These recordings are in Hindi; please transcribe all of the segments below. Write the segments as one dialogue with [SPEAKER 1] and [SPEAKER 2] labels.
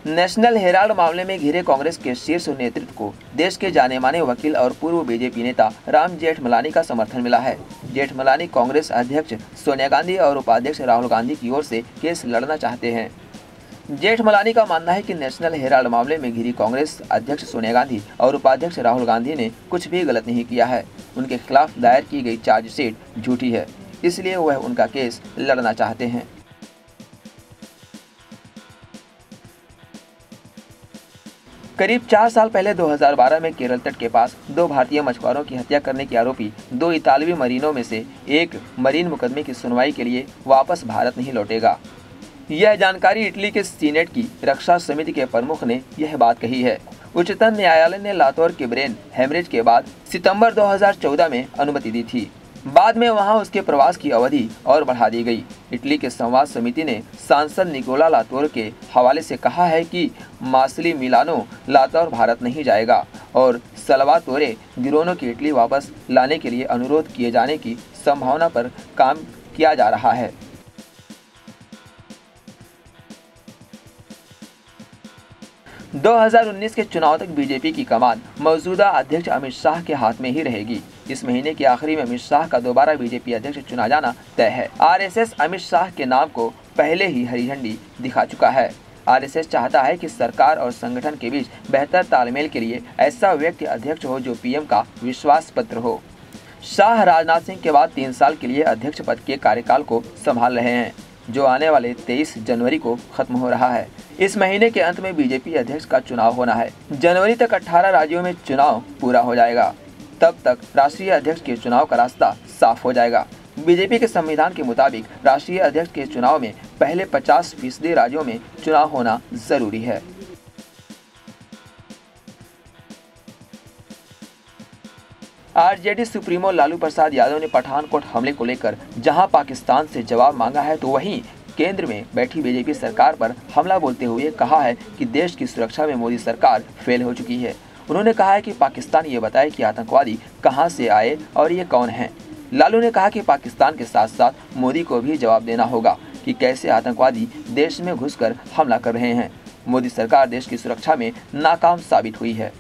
[SPEAKER 1] नेशनल हेराल्ड मामले में घिरे कांग्रेस के शीर्ष नेतृत्व को देश के जाने माने वकील और पूर्व बीजेपी नेता राम जेठमलानी का समर्थन मिला है। जेठमलानी कांग्रेस अध्यक्ष सोनिया गांधी और उपाध्यक्ष राहुल गांधी की ओर से केस लड़ना चाहते हैं। जेठमलानी का मानना है कि नेशनल हेराल्ड मामले में घिरी कांग्रेस अध्यक्ष सोनिया गांधी और उपाध्यक्ष राहुल गांधी ने कुछ भी गलत नहीं किया है। उनके खिलाफ दायर की गई चार्जशीट झूठी है, इसलिए वह उनका केस लड़ना चाहते हैं। करीब 4 साल पहले 2012 में केरल तट के पास 2 भारतीय मछुआरों की हत्या करने के आरोपी 2 इतालवी मरीनों में से एक मरीन मुकदमे की सुनवाई के लिए वापस भारत नहीं लौटेगा। यह जानकारी इटली के सीनेट की रक्षा समिति के प्रमुख ने यह बात कही है। उच्चतम न्यायालय ने लातोर के ब्रेन हेमरेज के बाद सितंबर 2014 में अनुमति दी थी। बाद में वहां उसके प्रवास की अवधि और बढ़ा दी गई। इटली के संवाद समिति ने सांसद निकोला लातोर के हवाले से कहा है कि मासली मिलानो लातोर भारत नहीं जाएगा और सल्वातोरे गिरोनो की इटली वापस लाने के लिए अनुरोध किए जाने की संभावना पर काम किया जा रहा है। – 2019 के चुनाव तक बीजेपी की कमान मौजूदा अध्यक्ष अमित शाह के हाथ में ही रहेगी। इस महीने के आखिरी में अमित शाह का दोबारा बीजेपी अध्यक्ष चुना जाना तय है। आरएसएस अमित शाह के नाम को पहले ही हरी झंडी दिखा चुका है। आरएसएस चाहता है कि सरकार और संगठन के बीच बेहतर तालमेल के लिए ऐसा व्यक्ति अध्यक्ष हो जो पीएम का विश्वास पात्र हो। शाह राजनाथ सिंह के बाद 3 साल के लिए अध्यक्ष पद के कार्यकाल को संभाल रहे हैं, जो आने वाले 23 जनवरी को खत्म हो रहा है। इस महीने के अंत में बीजेपी अध्यक्ष का चुनाव होना है। जनवरी तक 18 राज्यों में चुनाव पूरा हो जाएगा। तब तक राष्ट्रीय अध्यक्ष के चुनाव का रास्ता साफ हो जाएगा। बीजेपी के संविधान के मुताबिक राष्ट्रीय अध्यक्ष के चुनाव में पहले 50% राज्यों में चुनाव होना जरूरी है। आरजेडी सुप्रीमो लालू प्रसाद यादव ने पठानकोट हमले को लेकर जहां पाकिस्तान से जवाब मांगा है, तो वहीं केंद्र में बैठी बीजेपी सरकार पर हमला बोलते हुए कहा है कि देश की सुरक्षा में मोदी सरकार फेल हो चुकी है। उन्होंने कहा है कि पाकिस्तान ये बताए कि आतंकवादी कहां से आए और ये कौन हैं। लालू ने कहा कि पाकिस्तान के साथ साथ मोदी को भी जवाब देना होगा कि कैसे आतंकवादी देश में घुसकर हमला कर रहे हैं। मोदी सरकार देश की सुरक्षा में नाकाम साबित हुई है।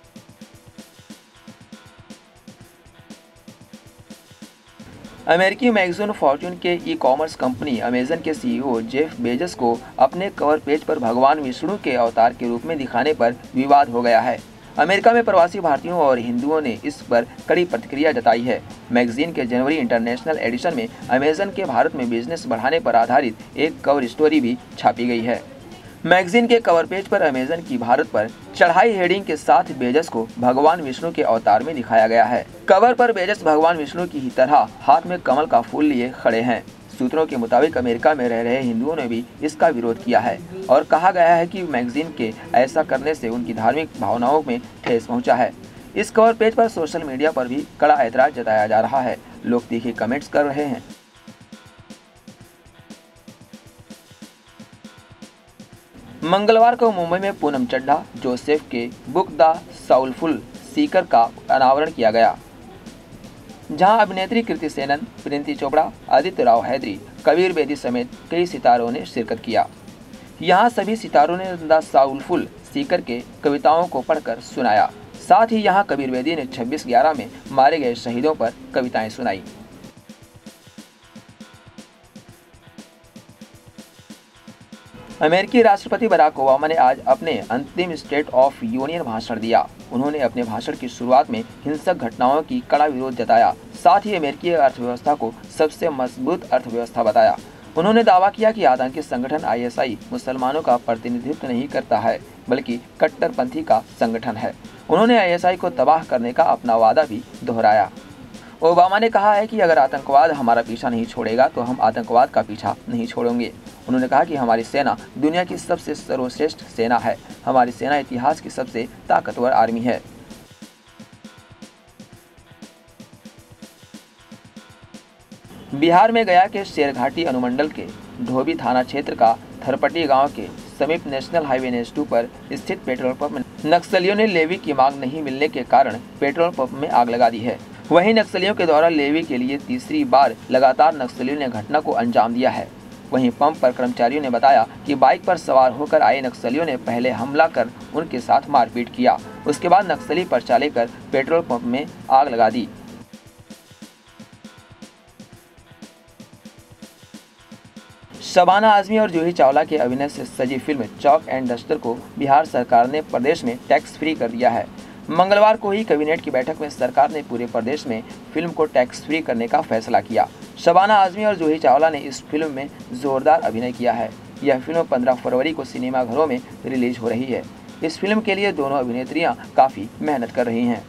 [SPEAKER 1] अमेरिकी मैगजीन फॉर्च्यून के ई-कॉमर्स कंपनी अमेजन के सीईओ जेफ बेजोस को अपने कवर पेज पर भगवान विष्णु के अवतार के रूप में दिखाने पर विवाद हो गया है। अमेरिका में प्रवासी भारतीयों और हिंदुओं ने इस पर कड़ी प्रतिक्रिया जताई है। मैगजीन के जनवरी इंटरनेशनल एडिशन में अमेजन के भारत में बिजनेस बढ़ाने पर आधारित एक कवर स्टोरी भी छापी गई है। मैगजीन के कवर पेज पर अमेजन की भारत पर चढ़ाई हेडिंग के साथ बेजोस को भगवान विष्णु के अवतार में दिखाया गया है। कवर पर बेजोस भगवान विष्णु की ही तरह हाथ में कमल का फूल लिए खड़े हैं। सूत्रों के मुताबिक अमेरिका में रह रहे हिंदुओं ने भी इसका विरोध किया है और कहा गया है कि मैगजीन के ऐसा करने से उनकी धार्मिक भावनाओं में ठेस पहुंचा है। इस कवर पेज पर सोशल मीडिया पर भी कड़ा ऐतराज जताया जा रहा है। लोग तीखे कमेंट्स कर रहे हैं। मंगलवार को मुंबई में पूनम चड्ढा जोसेफ के बुक द साउलफुल सीकर का अनावरण किया गया, जहां अभिनेत्री कृति सेनन, प्रीति चोपड़ा, आदित्य राव हैदरी, कबीर बेदी समेत कई सितारों ने शिरकत किया। यहां सभी सितारों ने द साउलफुल सीकर के कविताओं को पढ़कर सुनाया। साथ ही यहां कबीर बेदी ने 26/11 में मारे गए शहीदों पर कविताएं सुनाई। अमेरिकी राष्ट्रपति बराक ओबामा ने आज अपने अंतिम स्टेट ऑफ यूनियन भाषण दिया। उन्होंने अपने भाषण की शुरुआत में हिंसक घटनाओं की कड़ा विरोध जताया। साथ ही अमेरिकी अर्थव्यवस्था को सबसे मजबूत अर्थव्यवस्था बताया। उन्होंने दावा किया कि आतंकी संगठन आईएसआई मुसलमानों का प्रतिनिधित्व नहीं करता है, बल्कि कट्टरपंथी का संगठन है। उन्होंने आईएसआई को तबाह करने का अपना वादा भी दोहराया। ओबामा ने कहा है कि अगर आतंकवाद हमारा पीछा नहीं छोड़ेगा तो हम आतंकवाद का पीछा नहीं छोड़ेंगे। उन्होंने कहा कि हमारी सेना दुनिया की सबसे सर्वश्रेष्ठ सेना है। हमारी सेना इतिहास की सबसे ताकतवर आर्मी है। बिहार में गया के शेरघाटी अनुमंडल के ढोबी थाना क्षेत्र का थरपटी गांव के समीप नेशनल हाईवे NH2 पर स्थित पेट्रोल पंप में नक्सलियों ने लेवी की मांग नहीं मिलने के कारण पेट्रोल पंप में आग लगा दी है। वहीं नक्सलियों के द्वारा लेवी के लिए तीसरी बार लगातार नक्सलियों ने घटना को अंजाम दिया है। वहीं पंप पर कर्मचारियों ने बताया कि बाइक पर सवार होकर आए नक्सलियों ने पहले हमला कर उनके साथ मारपीट किया। उसके बाद नक्सली पर्चा लेकर पेट्रोल पंप में आग लगा दी। शबाना आजमी और जूही चावला के अभिनय से सजी फिल्म चॉक एंड डस्टर को बिहार सरकार ने प्रदेश में टैक्स फ्री कर दिया है। मंगलवार को ही कैबिनेट की बैठक में सरकार ने पूरे प्रदेश में फिल्म को टैक्स फ्री करने का फैसला किया। शबाना आजमी और जूही चावला ने इस फिल्म में जोरदार अभिनय किया है। यह फिल्म 15 फरवरी को सिनेमाघरों में रिलीज हो रही है। इस फिल्म के लिए दोनों अभिनेत्रियां काफी मेहनत कर रही हैं।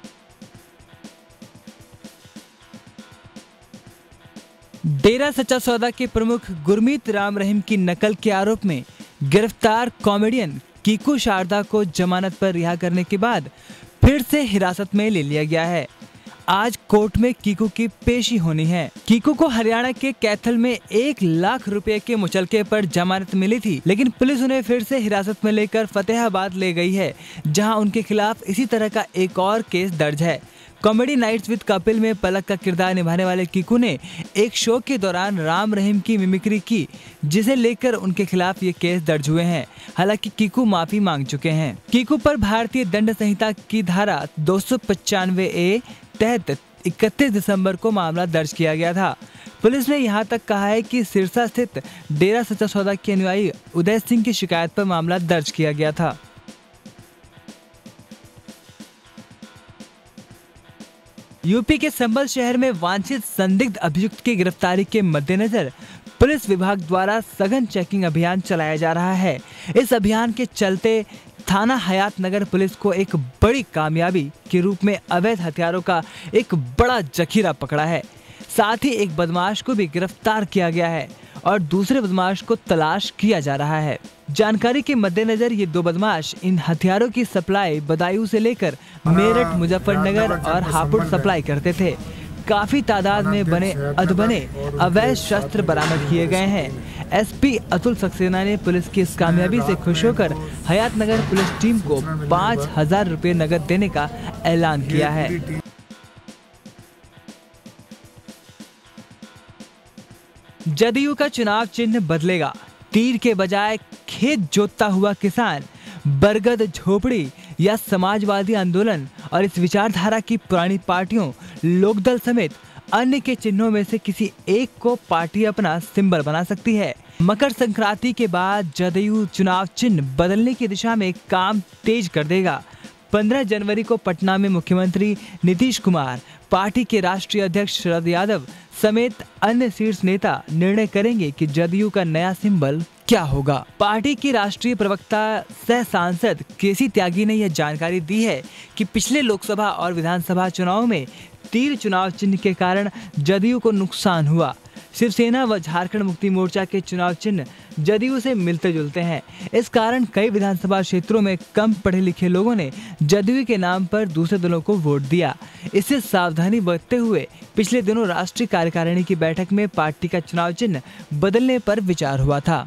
[SPEAKER 2] डेरा सच्चा सौदा के प्रमुख गुरमीत राम रहीम की नकल के आरोप में गिरफ्तार कॉमेडियन कीकू शारदा को जमानत पर रिहा करने के बाद फिर से हिरासत में ले लिया गया है। आज कोर्ट में कीकू की पेशी होनी है। कीकू को हरियाणा के कैथल में 1 लाख रुपए के मुचलके पर जमानत मिली थी, लेकिन पुलिस उन्हें फिर से हिरासत में लेकर फतेहाबाद ले गई है, जहां उनके खिलाफ इसी तरह का एक और केस दर्ज है। कॉमेडी नाइट्स विद कपिल में पलक का किरदार निभाने वाले कीकू ने एक शो के दौरान राम रहीम की मिमिक्री की, जिसे लेकर उनके खिलाफ ये केस दर्ज हुए हैं। हालांकि कीकू माफी मांग चुके हैं। कीकू पर भारतीय दंड संहिता की धारा 295A तहत 31 दिसंबर को मामला दर्ज किया गया था। पुलिस ने यहां तक कहा है कि सिरसा स्थित डेरा सच्चा सौदा के अनुयायी उदय सिंह की शिकायत पर मामला दर्ज किया गया था। यूपी के संभल शहर में वांछित संदिग्ध अभियुक्त की गिरफ्तारी के मद्देनजर पुलिस विभाग द्वारा सघन चेकिंग अभियान चलाया जा रहा है। इस अभियान के चलते थाना हयात नगर पुलिस को एक बड़ी कामयाबी के रूप में अवैध हथियारों का एक बड़ा जखीरा पकड़ा है। साथ ही एक बदमाश को भी गिरफ्तार किया गया है और दूसरे बदमाश को तलाश किया जा रहा है। जानकारी के मद्देनजर ये 2 बदमाश इन हथियारों की सप्लाई बदायूं से लेकर मेरठ, मुजफ्फरनगर और हापुड़ सप्लाई करते थे। काफी तादाद में बने अधबने अवैध शस्त्र बरामद किए गए हैं। एसपी अतुल सक्सेना ने पुलिस की इस कामयाबी से खुश होकर हयात नगर पुलिस टीम को 5000 रुपए नकद देने का ऐलान किया है। जदयू का चुनाव चिन्ह बदलेगा। तीर के बजाय खेत जोतता हुआ किसान, बरगद झोपड़ी या समाजवादी आंदोलन और इस विचारधारा की पुरानी पार्टियों, लोकदल समेत अन्य के चिन्हों में से किसी एक को पार्टी अपना सिंबल बना सकती है। मकर संक्रांति के बाद जदयू चुनाव चिन्ह बदलने की दिशा में काम तेज कर देगा। 15 जनवरी को पटना में मुख्यमंत्री नीतीश कुमार, पार्टी के राष्ट्रीय अध्यक्ष शरद यादव समेत अन्य शीर्ष नेता निर्णय करेंगे कि जदयू का नया सिंबल क्या होगा। पार्टी की राष्ट्रीय प्रवक्ता सह सांसद केसी त्यागी ने यह जानकारी दी है कि पिछले लोकसभा और विधानसभा चुनाव में तीर चुनाव चिन्ह के कारण जदयू को नुकसान हुआ। शिवसेना व झारखंड मुक्ति मोर्चा के चुनाव चिन्ह जदयू से मिलते जुलते हैं। इस कारण कई विधानसभा क्षेत्रों में कम पढ़े लिखे लोगों ने जदयू के नाम पर दूसरे दलों को वोट दिया। इससे सावधानी बरतते हुए पिछले दिनों राष्ट्रीय कार्यकारिणी की बैठक में पार्टी का चुनाव चिन्ह बदलने पर विचार हुआ था।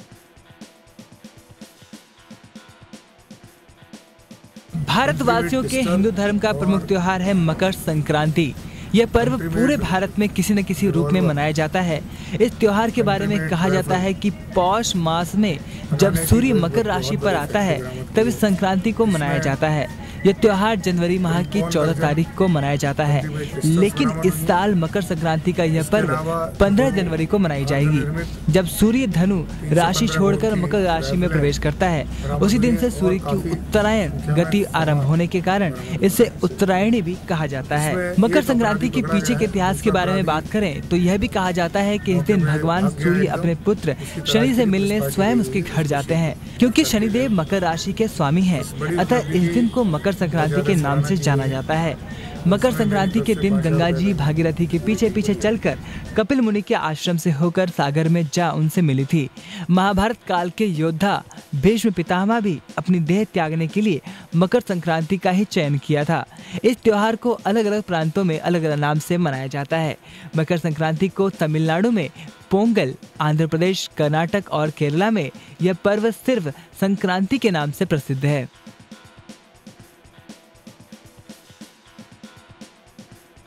[SPEAKER 2] भारतवासियों के हिंदू धर्म का प्रमुख त्योहार है मकर संक्रांति। यह पर्व पूरे भारत में किसी न किसी रूप में मनाया जाता है। इस त्योहार के बारे में कहा जाता है कि पौष मास में जब सूर्य मकर राशि पर आता है तब इस संक्रांति को मनाया जाता है। यह त्योहार जनवरी माह की 14 तारीख को मनाया जाता है, लेकिन इस साल मकर संक्रांति का यह पर्व 15 जनवरी को मनाई जाएगी, जब सूर्य धनु राशि छोड़कर मकर राशि में प्रवेश करता है। उसी दिन से सूर्य की उत्तरायण गति आरंभ होने के कारण इसे उत्तरायणी भी कहा जाता है। मकर संक्रांति के पीछे के इतिहास के बारे में बात करें तो यह भी कहा जाता है कि इस दिन भगवान सूर्य अपने पुत्र शनि से मिलने स्वयं उसके घर जाते हैं, क्योंकि शनिदेव मकर राशि के स्वामी हैं। अतः इस दिन को मकर संक्रांति के नाम से जाना जाता है। मकर संक्रांति के दिन गंगा जी भागीरथी के पीछे पीछे चलकर कपिल मुनि के आश्रम से होकर सागर में जा उनसे मिली थी। महाभारत काल के योद्धा भीष्म पितामह भी अपनी देह त्यागने के लिए मकर संक्रांति का ही चयन किया था। इस त्योहार को अलग अलग प्रांतों में अलग अलग नाम से मनाया जाता है। मकर संक्रांति को तमिलनाडु में पोंगल, आंध्र प्रदेश, कर्नाटक और केरला में यह पर्व सिर्फ संक्रांति के नाम से प्रसिद्ध है।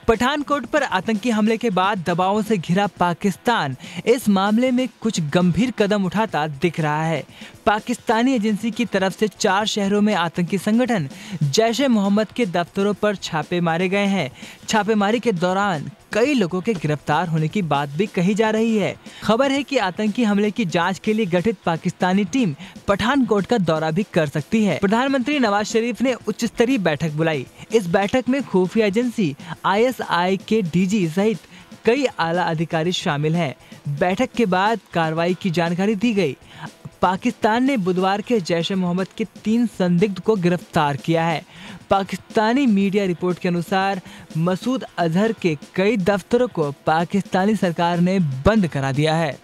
[SPEAKER 2] पठानकोट पर आतंकी हमले के बाद दबावों से घिरा पाकिस्तान इस मामले में कुछ गंभीर कदम उठाता दिख रहा है। पाकिस्तानी एजेंसी की तरफ से 4 शहरों में आतंकी संगठन जैश-ए-मोहम्मद के दफ्तरों पर छापे मारे गए हैं। छापेमारी के दौरान कई लोगों के गिरफ्तार होने की बात भी कही जा रही है। खबर है कि आतंकी हमले की जांच के लिए गठित पाकिस्तानी टीम पठानकोट का दौरा भी कर सकती है। प्रधानमंत्री नवाज शरीफ ने उच्च स्तरीय बैठक बुलाई। इस बैठक में खुफिया एजेंसी ISI के DG सहित कई आला अधिकारी शामिल हैं। बैठक के बाद कार्रवाई की जानकारी दी गई। पाकिस्तान ने बुधवार के जैश-ए-मोहम्मद के 3 संदिग्ध को गिरफ्तार किया है। पाकिस्तानी मीडिया रिपोर्ट के अनुसार मसूद अजहर के कई दफ्तरों को पाकिस्तानी सरकार ने बंद करा दिया है।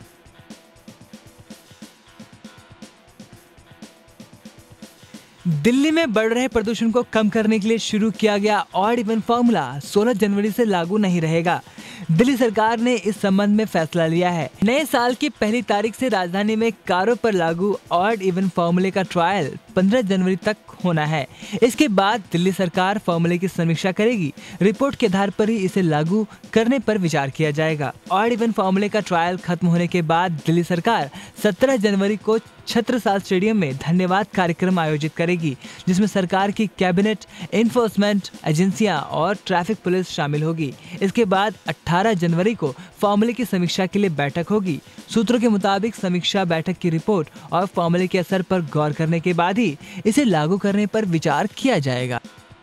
[SPEAKER 2] दिल्ली में बढ़ रहे प्रदूषण को कम करने के लिए शुरू किया गया ऑड इवन फॉर्मूला 16 जनवरी से लागू नहीं रहेगा। दिल्ली सरकार ने इस संबंध में फैसला लिया है। नए साल की पहली तारीख से राजधानी में कारों पर लागू ऑड इवन फॉर्मूले का ट्रायल 15 जनवरी तक होना है। इसके बाद दिल्ली सरकार फॉर्मूले की समीक्षा करेगी। रिपोर्ट के आधार पर ही इसे लागू करने पर विचार किया जाएगा। ऑड इवन फॉर्मूले का ट्रायल खत्म होने के बाद दिल्ली सरकार 17 जनवरी को छत्रसाल स्टेडियम में धन्यवाद कार्यक्रम आयोजित करेगी, जिसमें सरकार की कैबिनेट, एनफोर्समेंट एजेंसियां और ट्रैफिक पुलिस शामिल होगी। इसके बाद 18 जनवरी को फॉर्मूले की समीक्षा के लिए बैठक होगी। सूत्रों के मुताबिक समीक्षा बैठक की रिपोर्ट और फॉर्मूले के असर पर गौर करने के बाद ही इसे लागू करने पर विचार किया जाएगा।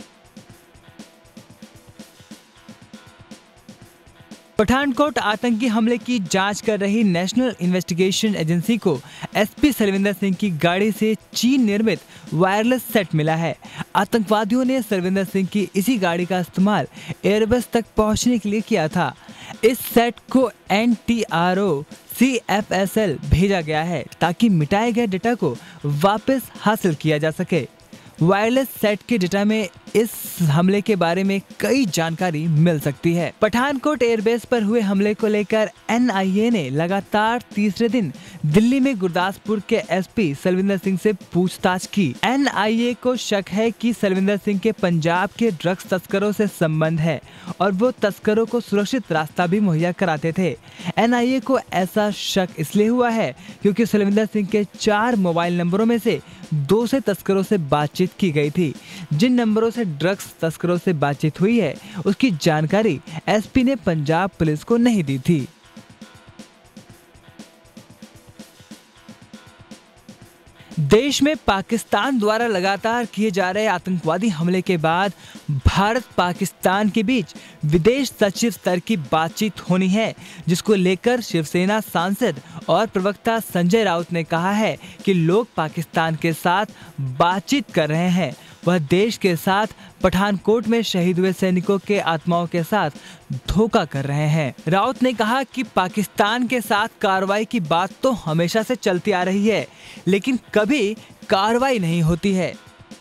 [SPEAKER 2] पठानकोट आतंकी हमले की जांच कर रही नेशनल इन्वेस्टिगेशन एजेंसी को SP सरविंदर सिंह की गाड़ी से चीन निर्मित वायरलेस सेट मिला है। आतंकवादियों ने सरविंदर सिंह की इसी गाड़ी का इस्तेमाल एयरबस तक पहुंचने के लिए किया था। इस सेट को NTRO CFSL भेजा गया है ताकि मिटाए गए डेटा को वापस हासिल किया जा सके। वायरलेस सेट के डेटा में इस हमले के बारे में कई जानकारी मिल सकती है। पठानकोट एयरबेस पर हुए हमले को लेकर NIA ने लगातार तीसरे दिन दिल्ली में गुरदासपुर के SP सरविंदर सिंह से पूछताछ की। NIA को शक है कि सरविंदर सिंह के पंजाब के ड्रग्स तस्करों से संबंध है और वो तस्करों को सुरक्षित रास्ता भी मुहैया कराते थे। NIA को ऐसा शक इसलिए हुआ है क्योंकि सरविंदर सिंह के 4 मोबाइल नंबरों में से 2 से तस्करों से बातचीत की गई थी। जिन नंबरों से ड्रग्स तस्करों से बातचीत हुई है उसकी जानकारी SP ने पंजाब पुलिस को नहीं दी थी। देश में पाकिस्तान द्वारा लगातार किए जा रहे आतंकवादी हमले के बाद भारत पाकिस्तान के बीच विदेश सचिव स्तर की बातचीत होनी है, जिसको लेकर शिवसेना सांसद और प्रवक्ता संजय राउत ने कहा है कि लोग पाकिस्तान के साथ बातचीत कर रहे हैं। वह देश के साथ पठानकोट में शहीद हुए सैनिकों के आत्माओं के साथ धोखा कर रहे हैं। राउत ने कहा कि पाकिस्तान के साथ कार्रवाई की बात तो हमेशा से चलती आ रही है, लेकिन कभी कार्रवाई नहीं होती है।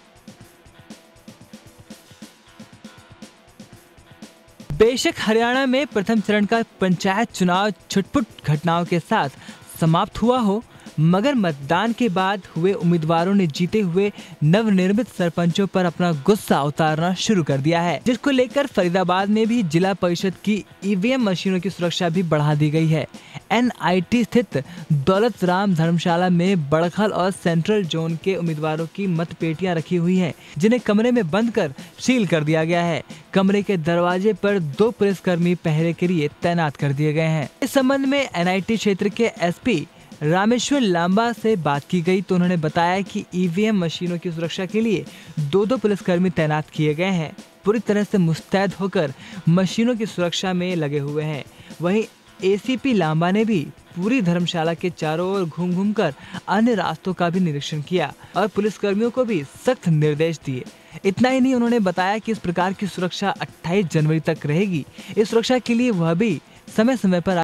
[SPEAKER 2] बेशक हरियाणा में प्रथम चरण का पंचायत चुनाव छुटपुट घटनाओं के साथ समाप्त हुआ हो, मगर मतदान के बाद हुए उम्मीदवारों ने जीते हुए नवनिर्मित सरपंचों पर अपना गुस्सा उतारना शुरू कर दिया है, जिसको लेकर फरीदाबाद में भी जिला परिषद की EVM मशीनों की सुरक्षा भी बढ़ा दी गई है। NIT स्थित दौलत राम धर्मशाला में बड़खल और सेंट्रल जोन के उम्मीदवारों की मतपेटियां रखी हुई हैं, जिन्हें कमरे में बंद कर सील कर दिया गया है। कमरे के दरवाजे पर 2 पुलिसकर्मी पहरे के लिए तैनात कर दिए गए हैं। इस संबंध में NIT क्षेत्र के SP रामेश्वर लांबा से बात की गई तो उन्होंने बताया कि EVM मशीनों की सुरक्षा के लिए 2 पुलिसकर्मी तैनात किए गए हैं। पूरी तरह से मुस्तैद होकर मशीनों की सुरक्षा में लगे हुए हैं। वहीं ACP लांबा ने भी पूरी धर्मशाला के चारों ओर घूम कर अन्य रास्तों का भी निरीक्षण किया और पुलिसकर्मियों को भी सख्त निर्देश दिए। इतना ही नहीं, उन्होंने बताया कि इस प्रकार की सुरक्षा 28 जनवरी तक रहेगी। इस सुरक्षा के लिए वह भी समय समय पर